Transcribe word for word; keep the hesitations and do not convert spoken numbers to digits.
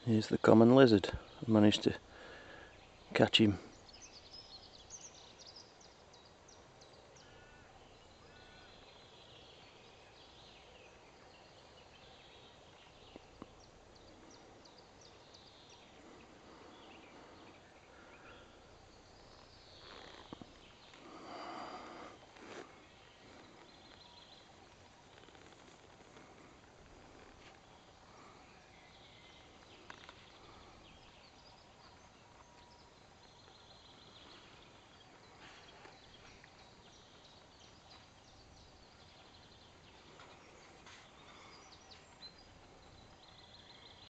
Here's the common lizard. I managed to catch him